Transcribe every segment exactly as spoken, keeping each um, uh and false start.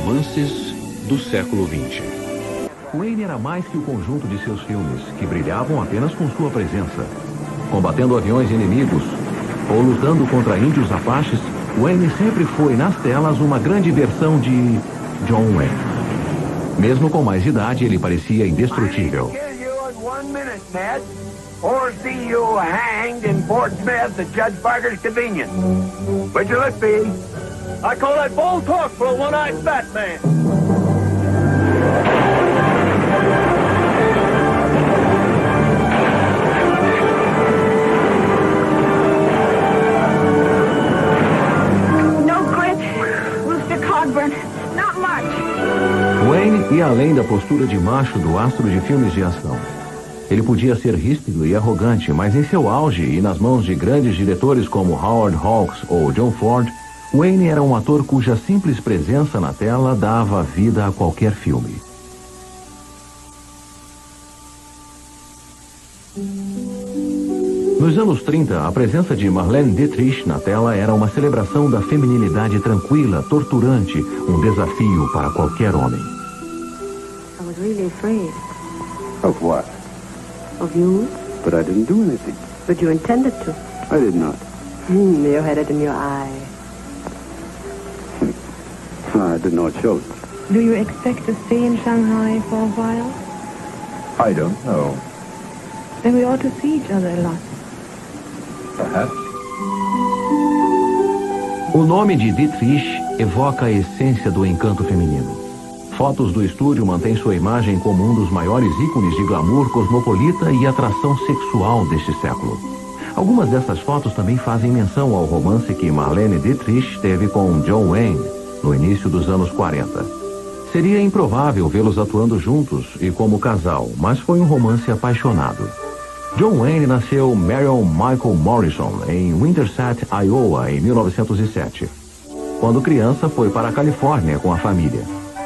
romances do século vinte. Wayne era mais que o conjunto de seus filmes, que brilhavam apenas com sua presença. Combatendo aviões inimigos ou lutando contra índios apaches, Wayne sempre foi nas telas uma grande versão de John Wayne. Mesmo com mais idade, ele parecia indestrutível. Or see you hanged in Fort Smith at Judge Parker's convenience. Which will it be? I call that bold talk for a one-eyed fat man. No grit, Rooster Cogburn. Not much. Wayne ia além da postura de macho do astro de filmes de ação. Ele podia ser ríspido e arrogante, mas em seu auge e nas mãos de grandes diretores como Howard Hawks ou John Ford, Wayne era um ator cuja simples presença na tela dava vida a qualquer filme. Nos anos trinta, a presença de Marlene Dietrich na tela era uma celebração da feminilidade tranquila, torturante, um desafio para qualquer homem. I was really afraid. Of what? Of you? But I didn't do anything. But you intended to. I did not. Hmm, you had it in your eye. I did not show it. Do you expect to stay in Shanghai for a while? I don't know. Then we ought to see each other a lot. Perhaps. O nome de Dietrich evoca a essência do encanto feminino. Fotos do estúdio mantêm sua imagem como um dos maiores ícones de glamour cosmopolita e atração sexual deste século. Algumas dessas fotos também fazem menção ao romance que Marlene Dietrich teve com John Wayne no início dos anos quarenta. Seria improvável vê-los atuando juntos e como casal, mas foi um romance apaixonado. John Wayne nasceu Marion Michael Morrison em Winterset, Iowa, em mil novecentos e sete. Quando criança, foi para a Califórnia com a família.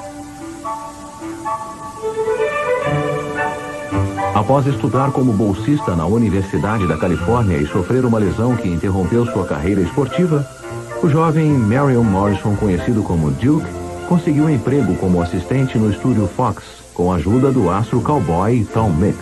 Após estudar como bolsista na Universidade da Califórnia e sofrer uma lesão que interrompeu sua carreira esportiva, o jovem Marion Morrison, conhecido como Duke, conseguiu um emprego como assistente no estúdio Fox, com a ajuda do astro cowboy Tom Mix.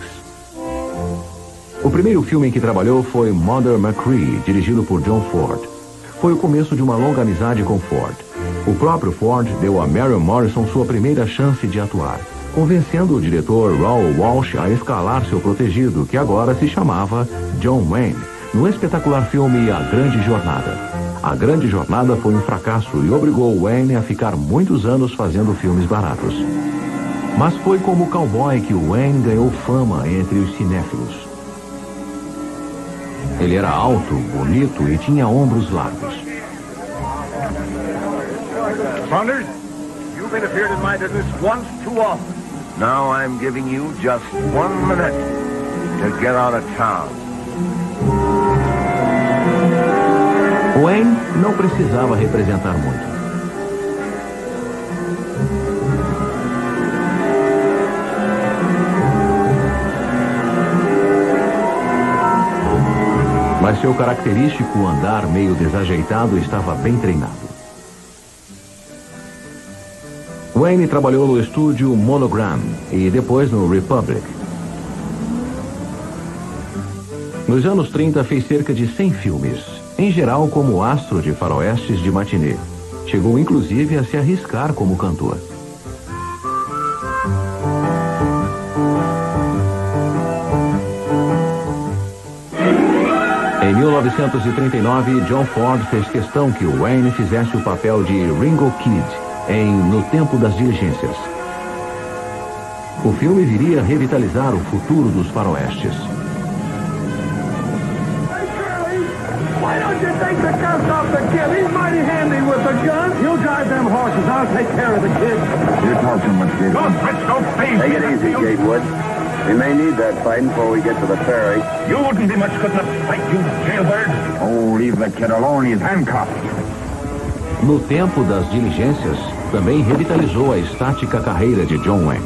O primeiro filme em que trabalhou foi Mother Machree, dirigido por John Ford. Foi o começo de uma longa amizade com Ford. O próprio Ford deu a Marion Morrison sua primeira chance de atuar, convencendo o diretor Raoul Walsh a escalar seu protegido, que agora se chamava John Wayne, no espetacular filme A Grande Jornada. A Grande Jornada foi um fracasso e obrigou Wayne a ficar muitos anos fazendo filmes baratos. Mas foi como cowboy que Wayne ganhou fama entre os cinéfilos. Ele era alto, bonito e tinha ombros largos. Saunders, you've interfered in my business once too often. Now I'm giving you just one minute to get out of town. Wayne não precisava representar muito. Mas seu característico andar meio desajeitado estava bem treinado. Wayne trabalhou no estúdio Monogram e depois no Republic. Nos anos trinta fez cerca de cem filmes, em geral como astro de faroestes de matinê. Chegou inclusive a se arriscar como cantor. Em mil novecentos e trinta e nove, John Ford fez questão que Wayne fizesse o papel de Ringo Kid em No Tempo das Diligências. O filme viria a revitalizar o futuro dos faroestes. Why don't you take the cuffs off the kid? He's mighty handy with the gun. You drive them horses. I'll take care of the kid. You talk too much, Gatewood. Don't switch no face. Take it easy, Gatewood. We may need that fighting before we get to the ferry. You wouldn't be much good in a fight, you jailbird. Oh, leave the kid alone. He's handcuffed. No Tempo das Diligências, também revitalizou a estática carreira de John Wayne.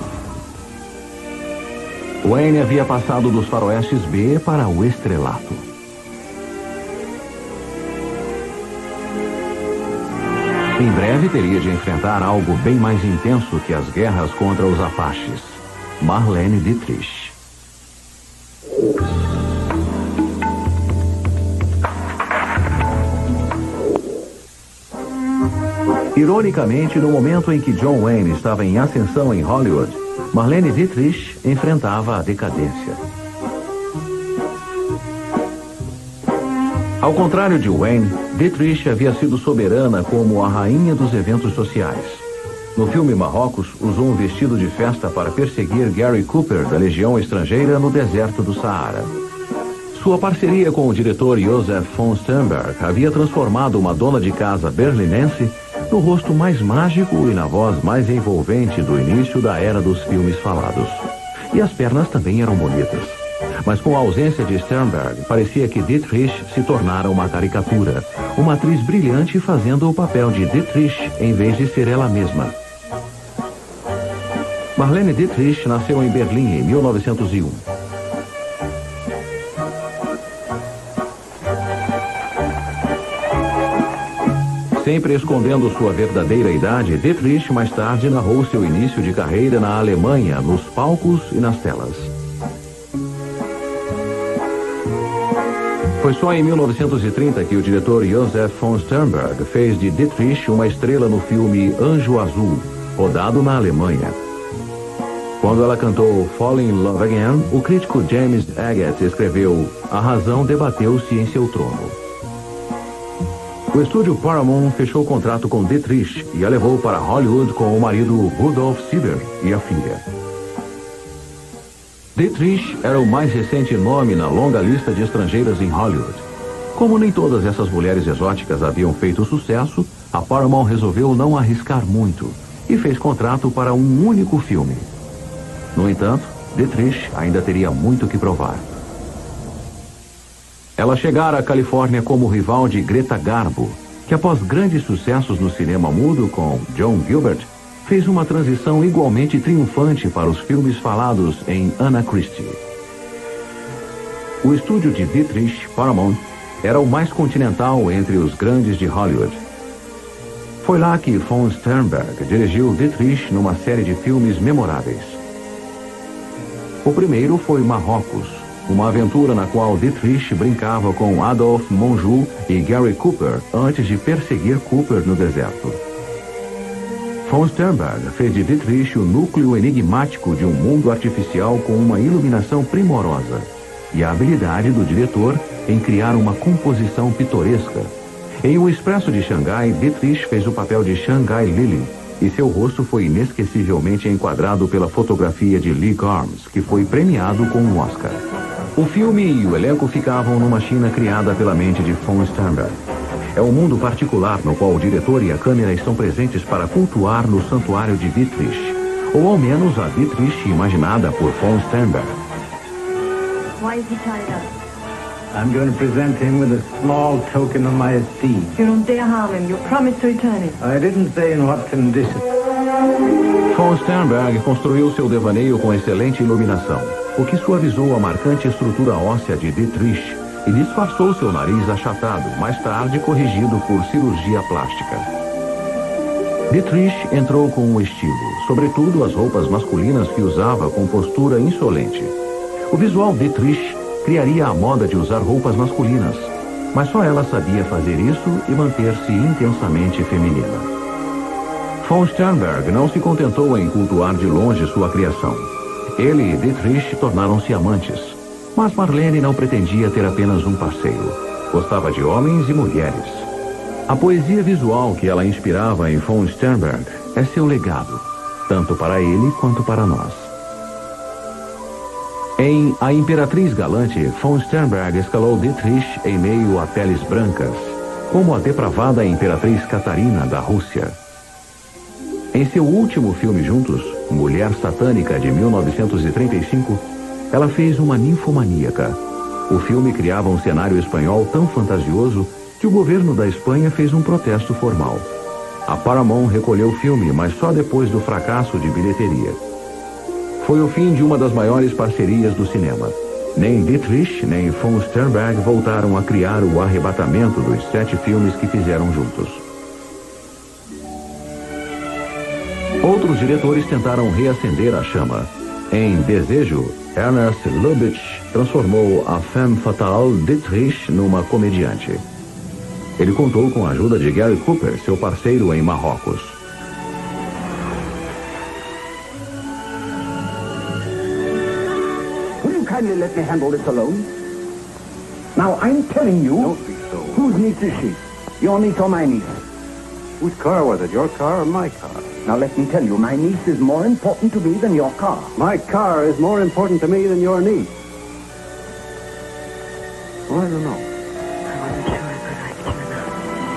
Wayne havia passado dos faroestes B para o estrelato. Em breve teria de enfrentar algo bem mais intenso que as guerras contra os Apaches. Marlene Dietrich. Ironicamente, no momento em que John Wayne estava em ascensão em Hollywood, Marlene Dietrich enfrentava a decadência. Ao contrário de Wayne, Dietrich havia sido soberana como a rainha dos eventos sociais. No filme Marrocos, usou um vestido de festa para perseguir Gary Cooper, da Legião Estrangeira, no deserto do Saara. Sua parceria com o diretor Joseph von Sternberg havia transformado uma dona de casa berlinense no rosto mais mágico e na voz mais envolvente do início da era dos filmes falados. E as pernas também eram bonitas. Mas com a ausência de Sternberg, parecia que Dietrich se tornara uma caricatura. Uma atriz brilhante fazendo o papel de Dietrich em vez de ser ela mesma. Marlene Dietrich nasceu em Berlim em mil novecentos e um. Sempre escondendo sua verdadeira idade, Dietrich mais tarde narrou seu início de carreira na Alemanha, nos palcos e nas telas. Foi só em mil novecentos e trinta que o diretor Joseph von Sternberg fez de Dietrich uma estrela no filme Anjo Azul, rodado na Alemanha. Quando ela cantou Fall in Love Again, o crítico James Agate escreveu: "A razão debateu-se em seu trono." O estúdio Paramount fechou o contrato com Dietrich e a levou para Hollywood com o marido Rudolf Sieber e a filha. Dietrich era o mais recente nome na longa lista de estrangeiras em Hollywood. Como nem todas essas mulheres exóticas haviam feito sucesso, a Paramount resolveu não arriscar muito e fez contrato para um único filme. No entanto, Dietrich ainda teria muito que provar. Ela chegara à Califórnia como rival de Greta Garbo, que após grandes sucessos no cinema mudo com John Gilbert, fez uma transição igualmente triunfante para os filmes falados em Anna Christie. O estúdio de Dietrich, Paramount, era o mais continental entre os grandes de Hollywood. Foi lá que von Sternberg dirigiu Dietrich numa série de filmes memoráveis. O primeiro foi Marrocos, uma aventura na qual Dietrich brincava com Adolf Monjou e Gary Cooper antes de perseguir Cooper no deserto. Von Sternberg fez de Dietrich o núcleo enigmático de um mundo artificial com uma iluminação primorosa e a habilidade do diretor em criar uma composição pitoresca. Em O Expresso de Xangai, Dietrich fez o papel de Shanghai Lily e seu rosto foi inesquecivelmente enquadrado pela fotografia de Lee Garmes, que foi premiado com um Oscar. O filme e o elenco ficavam numa China criada pela mente de von Sternberg. É um mundo particular no qual o diretor e a câmera estão presentes para cultuar no santuário de Dietrich, ou ao menos a Dietrich imaginada por von Sternberg. Why is he tied up? I'm going to present him with a small token of my esteem. You don't dare harm him. You promised to return him. I didn't say in what condition. Von Sternberg construiu seu devaneio com excelente iluminação, o que suavizou a marcante estrutura óssea de Dietrich e disfarçou seu nariz achatado, mais tarde corrigido por cirurgia plástica. Dietrich entrou com um estilo, sobretudo as roupas masculinas que usava com postura insolente. O visual Dietrich criaria a moda de usar roupas masculinas, mas só ela sabia fazer isso e manter-se intensamente feminina. Von Sternberg não se contentou em cultuar de longe sua criação. Ele e Dietrich tornaram-se amantes. Mas Marlene não pretendia ter apenas um parceiro. Gostava de homens e mulheres. A poesia visual que ela inspirava em von Sternberg é seu legado, tanto para ele quanto para nós. Em A Imperatriz Galante, von Sternberg escalou Dietrich em meio a peles brancas, como a depravada Imperatriz Catarina da Rússia. Em seu último filme juntos, Mulher Satânica, de mil novecentos e trinta e cinco, ela fez uma ninfomaníaca. O filme criava um cenário espanhol tão fantasioso que o governo da Espanha fez um protesto formal. A Paramount recolheu o filme, mas só depois do fracasso de bilheteria. Foi o fim de uma das maiores parcerias do cinema. Nem Dietrich nem von Sternberg voltaram a criar o arrebatamento dos sete filmes que fizeram juntos. Outros diretores tentaram reacender a chama. Em Desejo, Ernest Lubitsch transformou a femme fatale Dietrich numa comediante. Ele contou com a ajuda de Gary Cooper, seu parceiro em Marrocos. Will you kindly let me handle this alone? Now, I'm telling you... Don't be so. Whose niece is she? Your niece or my niece? Whose car was it? Your car or my car? Now, let me tell you, my niece is more important to me than your car. My car is more important to me than your niece. Well, I don't know. I wasn't sure if I liked you enough.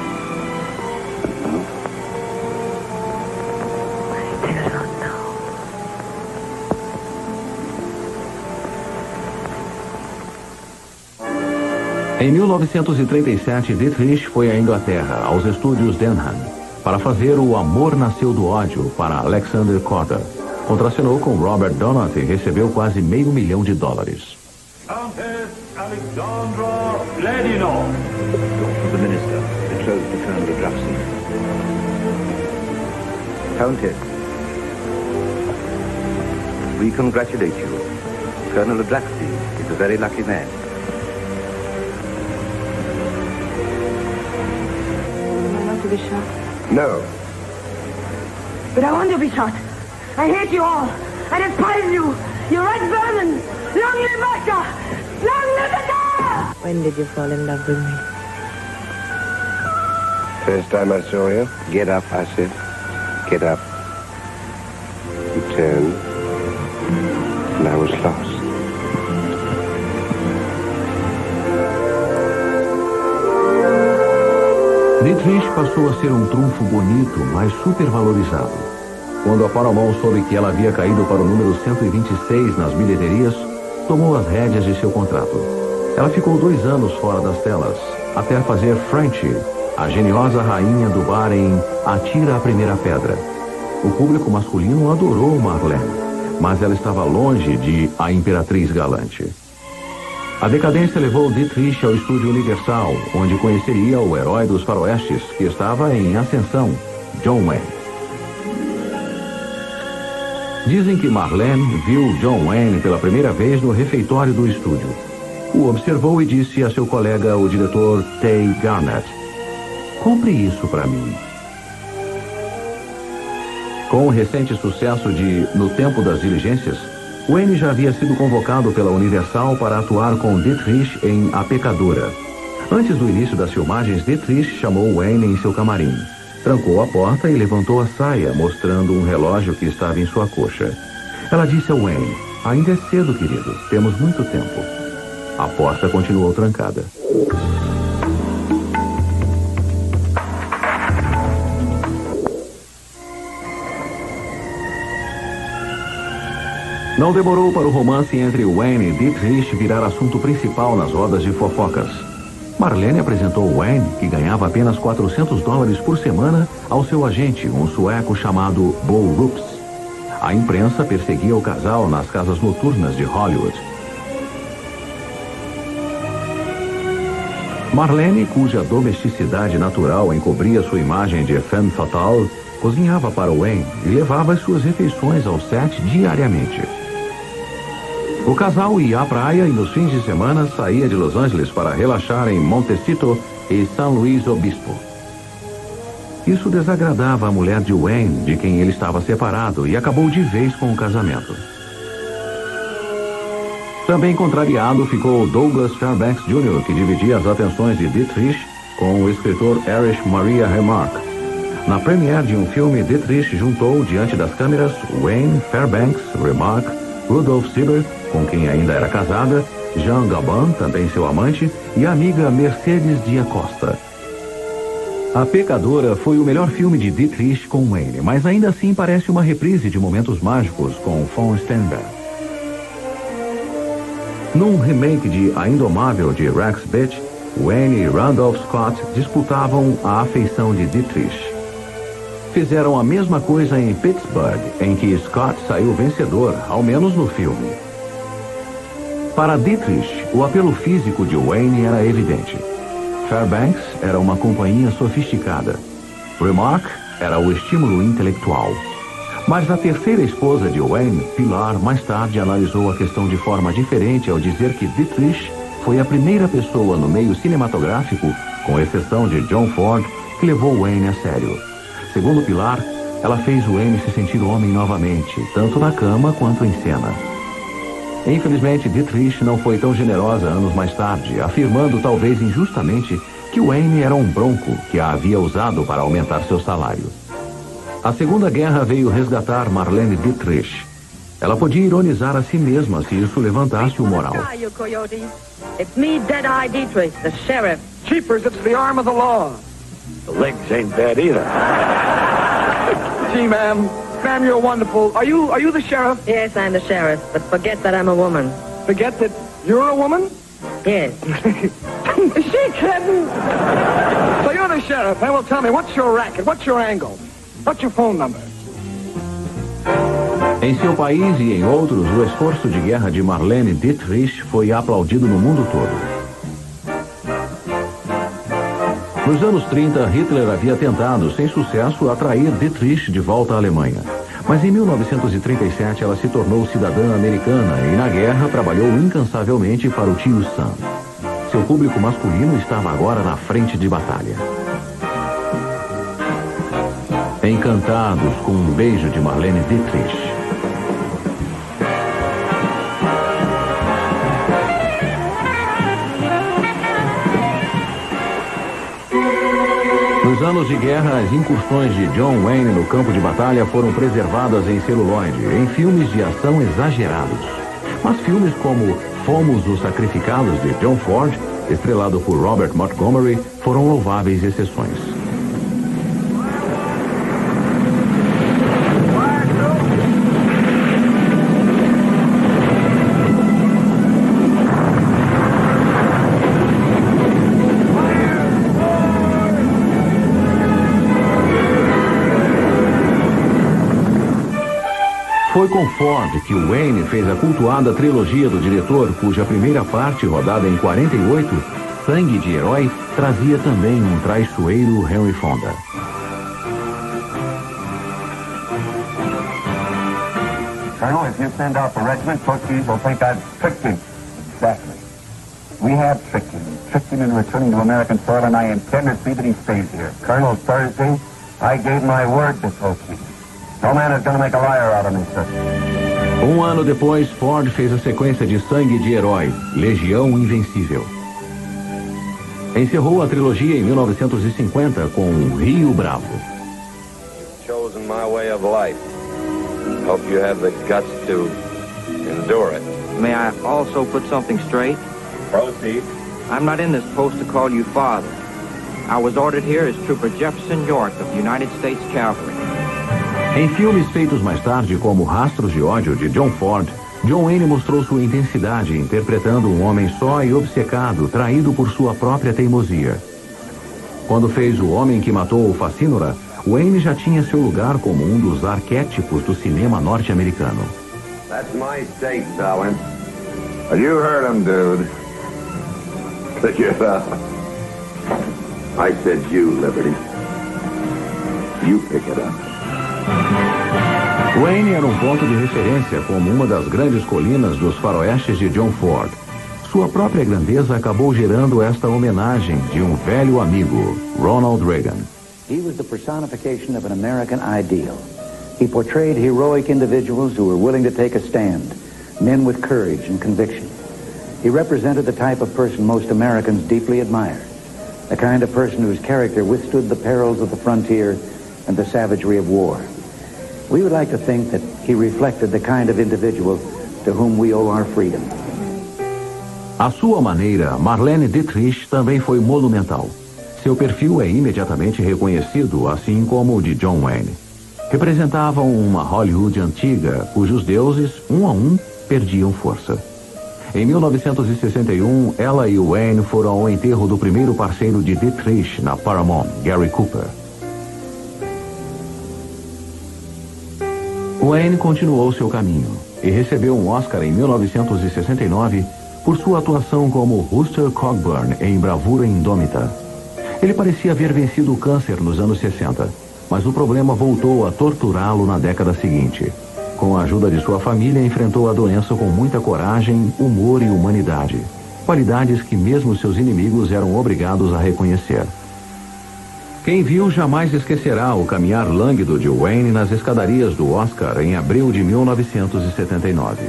I still don't know. Em mil novecentos e trinta e sete, Dietrich foi à Inglaterra, aos estúdios Denham, para fazer O Amor Nasceu do Ódio para Alexander Korda. Contracenou com Robert Donat e recebeu quase meio milhão de dólares. Countess Alexandra Ledinov. The minister, betrothed to Colonel Drapsy. Countess, we congratulate you. Colonel Drapsy is a very lucky man. I want to be shot. No. But I want to be shot. I hate you all. I despise you. You're right, vermin. Long live Russia! Long live the Tsar! When did you fall in love with me? First time I saw you, get up, I said. Get up. You turned, and I was lost. Dietrich passou a ser um trunfo bonito, mas supervalorizado. Quando a Paramount soube que ela havia caído para o número cento e vinte e seis nas bilheterias, tomou as rédeas de seu contrato. Ela ficou dois anos fora das telas, até fazer Frenchie, a geniosa rainha do bar em Atira a Primeira Pedra. O público masculino adorou Marlene, mas ela estava longe de A Imperatriz Galante. A decadência levou Dietrich ao estúdio Universal, onde conheceria o herói dos faroestes, que estava em ascensão, John Wayne. Dizem que Marlene viu John Wayne pela primeira vez no refeitório do estúdio. O observou e disse a seu colega, o diretor Tay Garnett: "Compre isso para mim." Com o recente sucesso de No Tempo das Diligências, Wayne já havia sido convocado pela Universal para atuar com Dietrich em A Pecadora. Antes do início das filmagens, Dietrich chamou Wayne em seu camarim. Trancou a porta e levantou a saia, mostrando um relógio que estava em sua coxa. Ela disse ao Wayne: "Ainda é cedo, querido. Temos muito tempo." A porta continuou trancada. Não demorou para o romance entre Wayne e Dietrich virar assunto principal nas rodas de fofocas. Marlene apresentou Wayne, que ganhava apenas quatrocentos dólares por semana, ao seu agente, um sueco chamado Bo Rups. A imprensa perseguia o casal nas casas noturnas de Hollywood. Marlene, cuja domesticidade natural encobria sua imagem de femme fatale, cozinhava para Wayne e levava as suas refeições ao set diariamente. O casal ia à praia e nos fins de semana saía de Los Angeles para relaxar em Montecito e São Luís Obispo. Isso desagradava a mulher de Wayne, de quem ele estava separado, e acabou de vez com o casamento. Também contrariado ficou Douglas Fairbanks Júnior, que dividia as atenções de Dietrich com o escritor Erich Maria Remarque. Na premiere de um filme, Dietrich juntou diante das câmeras Wayne, Fairbanks, Remarque, Rudolf Sieber, com quem ainda era casada, Jean Gabin, também seu amante, e a amiga Mercedes de Acosta. A Pecadora foi o melhor filme de Dietrich com Wayne, mas ainda assim parece uma reprise de Momentos Mágicos com von Sternberg. Num remake de A Indomável de Rex Bitch, Wayne e Randolph Scott disputavam a afeição de Dietrich. Fizeram a mesma coisa em Pittsburgh, em que Scott saiu vencedor, ao menos no filme. Para Dietrich, o apelo físico de Wayne era evidente. Fairbanks era uma companhia sofisticada. Remarque era o estímulo intelectual. Mas a terceira esposa de Wayne, Pilar, mais tarde analisou a questão de forma diferente ao dizer que Dietrich foi a primeira pessoa no meio cinematográfico, com exceção de John Ford, que levou Wayne a sério. Segundo Pilar, ela fez Wayne se sentir homem novamente, tanto na cama quanto em cena. Infelizmente, Dietrich não foi tão generosa anos mais tarde, afirmando talvez injustamente que Wayne era um bronco que a havia usado para aumentar seu salário. A Segunda Guerra veio resgatar Marlene Dietrich. Ela podia ironizar a si mesma se isso levantasse o moral. It's me, Deadeye Dietrich, the sheriff. Cheapers, it's the arm of the law. The legs ain't bad either. Gee, ma'am. Ma'am, you're wonderful. Are you, are you the sheriff? Yes, I'm the sheriff, but forget that I'm a woman. Forget that you're a woman? Yes. Is she kidding? So you're the sheriff, eh? Well, tell me, what's your racket? What's your angle? What's your phone number? Em seu país e em outros, o esforço de guerra de Marlene Dietrich foi aplaudido no mundo todo. Nos anos trinta, Hitler havia tentado, sem sucesso, atrair Dietrich de volta à Alemanha. Mas em mil novecentos e trinta e sete ela se tornou cidadã americana e na guerra trabalhou incansavelmente para o tio Sam. Seu público masculino estava agora na frente de batalha. Encantados com um beijo de Marlene Dietrich. Nos anos de guerra, as incursões de John Wayne no campo de batalha foram preservadas em celuloide, em filmes de ação exagerados. Mas filmes como Fomos os Sacrificados, de John Ford, estrelado por Robert Montgomery, foram louváveis exceções. Foi com Ford que Wayne fez a cultuada trilogia do diretor, cuja primeira parte, rodada em quarenta e oito, Sangue de Herói, trazia também um traiçoeiro Henry Fonda. Colonel, if you send out the regiment, Portuguese will think I've tricked him. Exactly. We have tricked him. Tricked him in returning to American soil, and I intend to see that he stays here. Colonel, Thursday, I gave my word to Portuguese. No man is going to make a liar out of me, sir. Um ano depois, Ford fez a sequência de Sangue de Herói, Legião Invencível. Encerrou a trilogia em mil novecentos e cinquenta com Rio Bravo. You've chosen my way of life. Hope you have the guts to endure it. May I also put something straight? Proceed. I'm not in this post to call you father. I was ordered here as Trooper Jefferson York of the United States Cavalry. Em filmes feitos mais tarde, como Rastros de Ódio, de John Ford, John Wayne mostrou sua intensidade interpretando um homem só e obcecado, traído por sua própria teimosia. Quando fez O Homem que Matou o Facínora, Wayne já tinha seu lugar como um dos arquétipos do cinema norte-americano. That's my stake, Darwin. You heard him, dude. Yeah. I said you, Liberty. You pick it up. Wayne era um ponto de referência como uma das grandes colinas dos faroestes de John Ford. Sua própria grandeza acabou gerando esta homenagem de um velho amigo, Ronald Reagan. He was the personification of an American ideal. He portrayed heroic individuals who were willing to take a stand, men with courage and conviction. He represented the type of person most Americans deeply admire, the kind of person whose character withstood the perils of the frontier and the savagery of war. We would like to think that he reflected the kind of individual to whom we owe our freedom. À sua maneira, Marlene Dietrich também foi monumental. Seu perfil é imediatamente reconhecido, assim como o de John Wayne. Representavam uma Hollywood antiga, cujos deuses, um a um, perdiam força. Em mil novecentos e sessenta e um, ela e Wayne foram ao enterro do primeiro parceiro de Dietrich na Paramount, Gary Cooper. Wayne continuou seu caminho e recebeu um Oscar em mil novecentos e sessenta e nove por sua atuação como Rooster Cogburn em Bravura Indômita. Ele parecia haver vencido o câncer nos anos sessenta. mas o problema voltou a torturá-lo na década seguinte. Com a ajuda de sua família, enfrentou a doença com muita coragem, humor e humanidade. Qualidades que mesmo seus inimigos eram obrigados a reconhecer. Quem viu jamais esquecerá o caminhar lânguido de Wayne nas escadarias do Oscar em abril de mil novecentos e setenta e nove.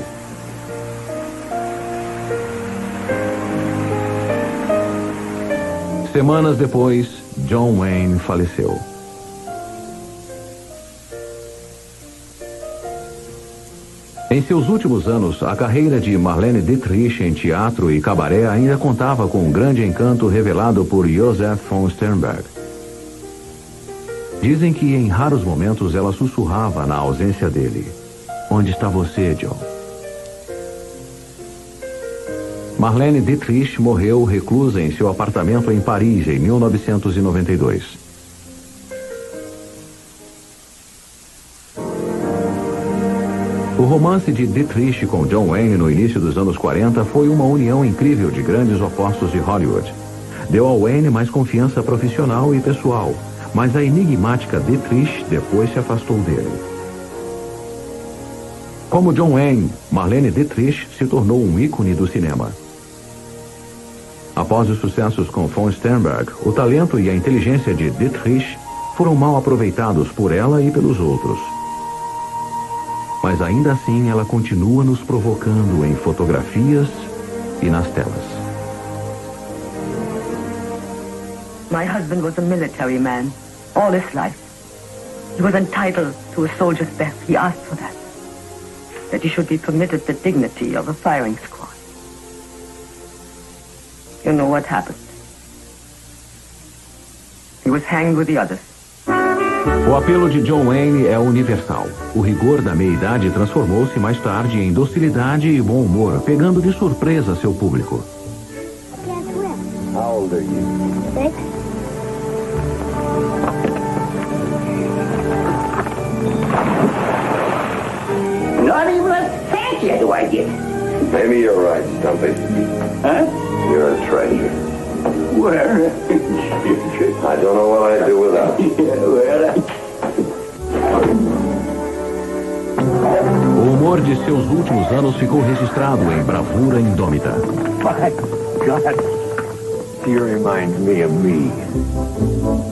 Semanas depois, John Wayne faleceu. Em seus últimos anos, a carreira de Marlene Dietrich em teatro e cabaré ainda contava com um grande encanto revelado por Joseph von Sternberg. Dizem que em raros momentos ela sussurrava na ausência dele: "Onde está você, John?" Marlene Dietrich morreu reclusa em seu apartamento em Paris em mil novecentos e noventa e dois. O romance de Dietrich com John Wayne no início dos anos quarenta foi uma união incrível de grandes opostos de Hollywood. Deu a Wayne mais confiança profissional e pessoal, mas a enigmática Dietrich depois se afastou dele. Como John Wayne, Marlene Dietrich se tornou um ícone do cinema. Após os sucessos com von Sternberg, o talento e a inteligência de Dietrich foram mal aproveitados por ela e pelos outros. Mas ainda assim ela continua nos provocando em fotografias e nas telas. My husband was a military man, all his life. He was entitled to a soldier's death. He asked for that. That he should be permitted the dignity of a firing squad. You know what happened. He was hanged with the others. O apelo de John Wayne é universal. O rigor da meia-idade transformou-se mais tarde em docilidade e bom humor, pegando de surpresa seu público. How old are you? Six. Not even a cent yet do I get. Maybe you're right, Stumpy. Huh? You're a treasure. Where? I don't know what I'd do without you. Yeah, well, O humor de seus últimos anos ficou registrado em bravura indômita. my God. He reminds me of me.